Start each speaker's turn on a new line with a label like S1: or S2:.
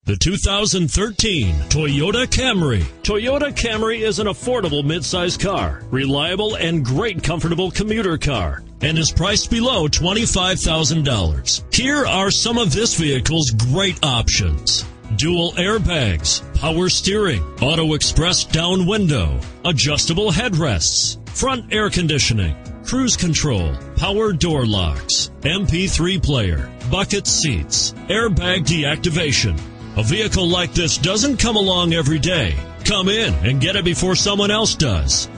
S1: The 2013 Toyota Camry. Toyota Camry is an affordable midsize car, reliable and great comfortable commuter car, and is priced below $25,000. Here are some of this vehicle's great options: dual airbags, power steering, auto express down window, adjustable headrests, front air conditioning, cruise control, power door locks, MP3 player, bucket seats, airbag deactivation. A vehicle like this doesn't come along every day. Come in and get it before someone else does.